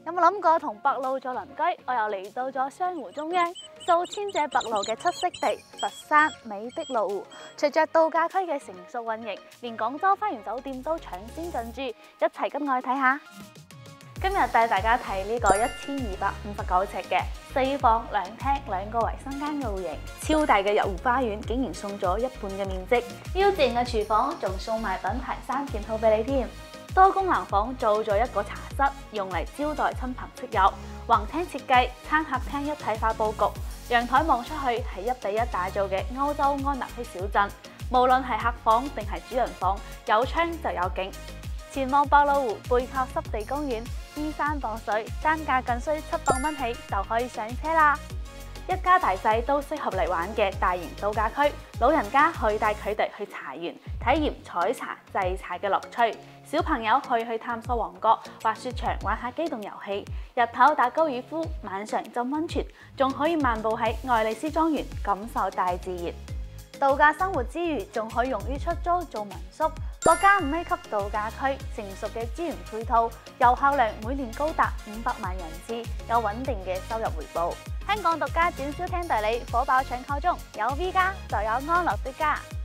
有冇諗過同白鷺做鄰居？我又嚟到咗湘湖中央，數千隻白鷺嘅棲息地佛山美的蘆湖。隨着度假區嘅成熟運營，連廣州花園酒店都搶先進駐，一齊跟我去睇下。今日帶大家睇呢個1259尺嘅4房2廳2個衛生間露營，超大嘅入湖花園竟然送咗一半嘅面積，腰正嘅廚房仲送埋品牌3件套俾你添。多功能房做咗一個茶室，用嚟招待親朋戚友。橫廳設計，餐客廳一體化佈局，陽台望出去係1比1打造嘅歐洲安納區小鎮。無論係客房定係主人房，有窗就有景。前往白鷺湖，背靠濕地公園，依山傍水，單價僅需700蚊起就可以上車啦！一家大細都適合嚟玩嘅大型度假區，老人家可以帶佢哋去茶園，體驗採茶製茶嘅樂趣；小朋友可以去探索王國、滑雪場玩下機動遊戲，日頭打高爾夫，晚上浸溫泉，仲可以漫步喺愛麗絲莊園，感受大自然。度假生活之餘，仲可以用於出租做民宿。國家5A 級度假區，成熟嘅資源配套，遊客量每年高達500萬人次，有穩定嘅收入回報。香港獨家展銷廳代理火爆搶購中，有 V 加就有安樂的家。